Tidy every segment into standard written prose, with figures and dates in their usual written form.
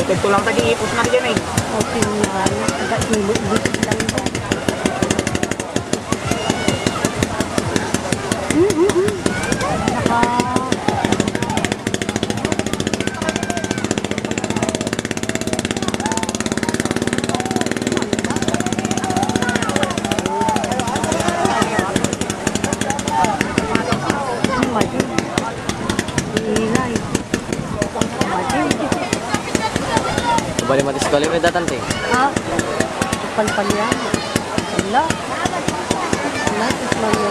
Ito lang tag-iipos na dyan eh. Okay nga. Taga-ilog-ilog lang ba? Balik mati sekolah may datante. Ha? Palpal yan. Wala. Wala. Wala.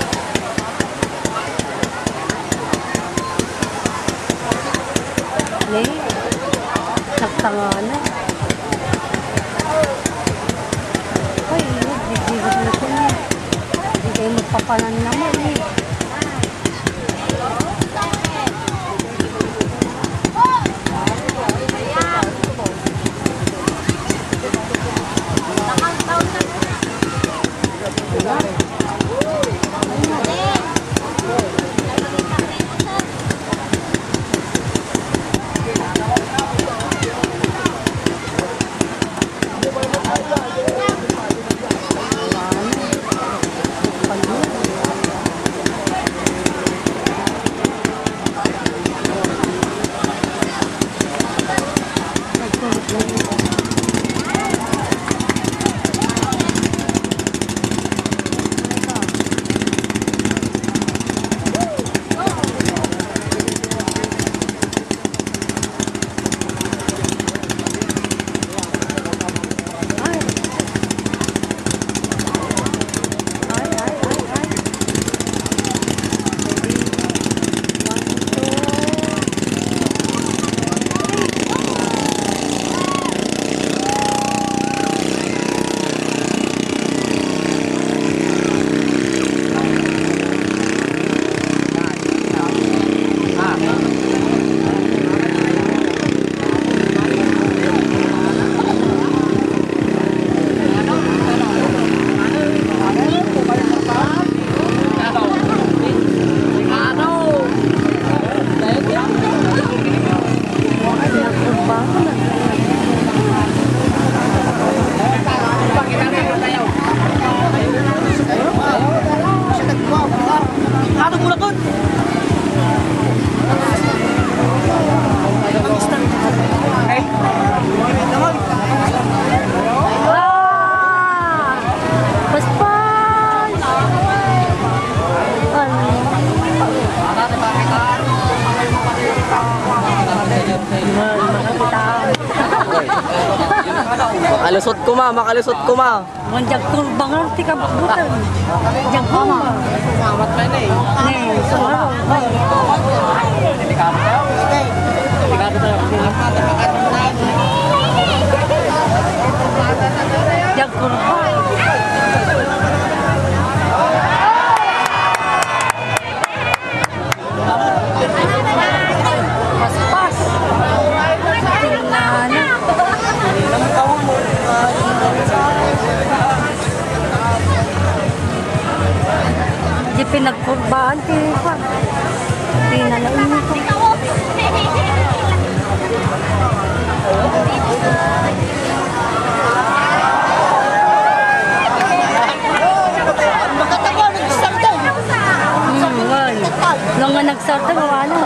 Lay. Naktanga na. Ay, bigibig na ko niya. Hindi kayo magpapanan naman eh. Makalusot ko ma, makalusot ko ma. Manjag kurbang arti ka bukan. Jag kuma. Mamat pa na eh. Ne, sumaro. Delikado tayo. Delikado tayo. Jag kurbang. Pas-pas. Tingnan. Di pinagkurbaan, tipan. Pinalain ko. Nung nga nagsarta, wala.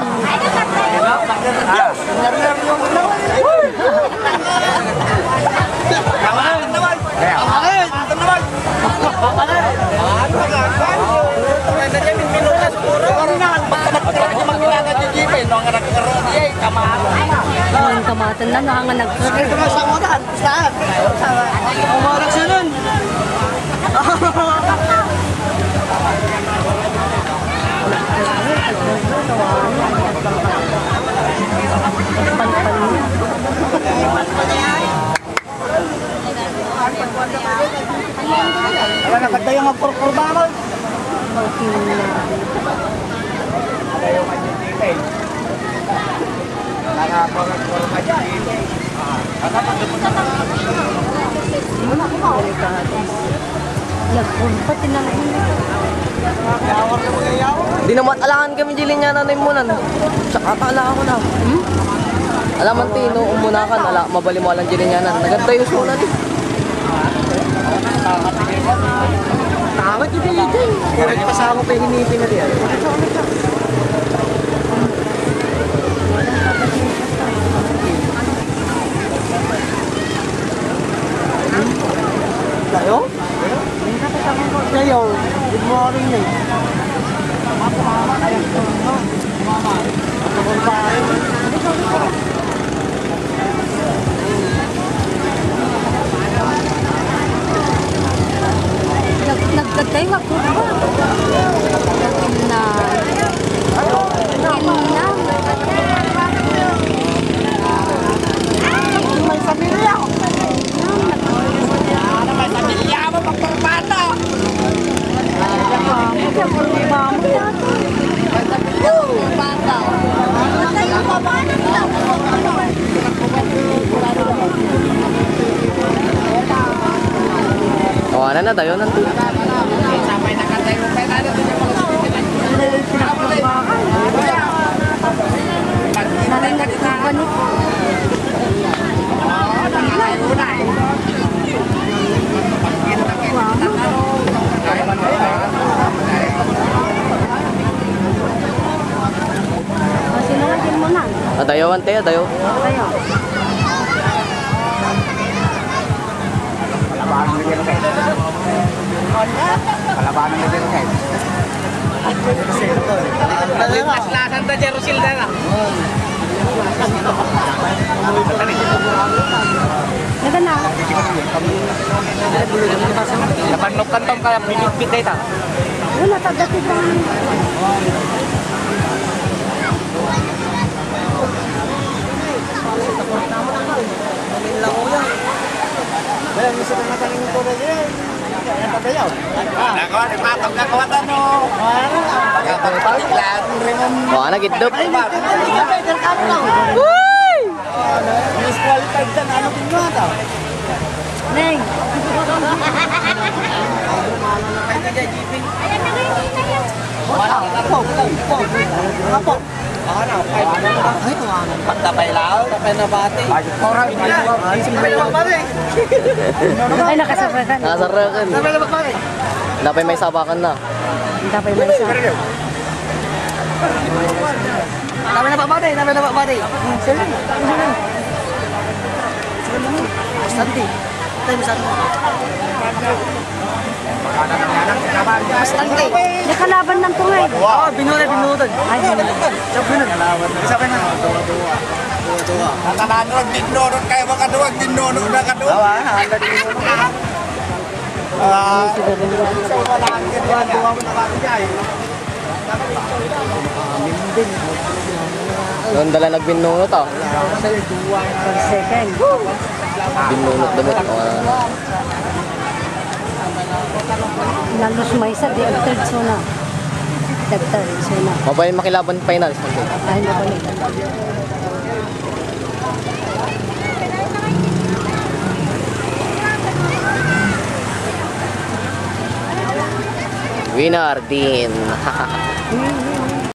Ang kamatan na nanganganak ka. Ito na sa unahan. Saan? Umarang sunod. Wala na kanta yung magpurkurba mo. Ayaw ka dyan dito eh. Nakapurkurba dyan dito eh. Pati na lang. Yawar ka mag-ayaw. Di na matalangan kami jilin niya nanay mo nan. Tsaka tala ako na. Alam man tino, umunakan, ala, mabali mo alang dyan yan. Naganda yung sunan. Tawad yung dito. Kaya pa sa ako pa hinipin na diyan. Tayo? Tayo. Good morning na Nagtatay ako ba? Na. may pamilya. May pamilya mo pagpapata. Tawanan na tayo nanti. Sampai nakatayo pa tayo. Narinig ko ba nito? Sinungatin mo na. Tayo ante, tayo. Tayo. Kalabanan na din guys. Maslasan ta Jerusil na. Nagana. Laban kantong kaya pinipit data. Wala tagati pa. Wala mo sa natanin ko na yan. Ako, nagpatog na kawatan mo. Baka nagitdop. Disqualified ka na ano kung nga daw. Neng. Pagtapay lao, tapay na bati. Ay, nakasabay ka. Nakasarakan. Dapat may sabakan na. Dapat may isa. Tapay na bati, tapay na bati. Sige. Santi. Tayo santi. Santi. Nakalaban ng tungay. Oh, binutan. Ay, Sabi na. Dua. Nakalanod din doon kayo makaduwag din doon na kaduwag. Handa din doon. Sa wala ang duwa mo nakakijay. Doon dala nagbinunot ah. per second. Binunot damot. Nalos may isa, di third zona. Third zona. Mabay makilaban finals. Ay, nabalik. Winner din.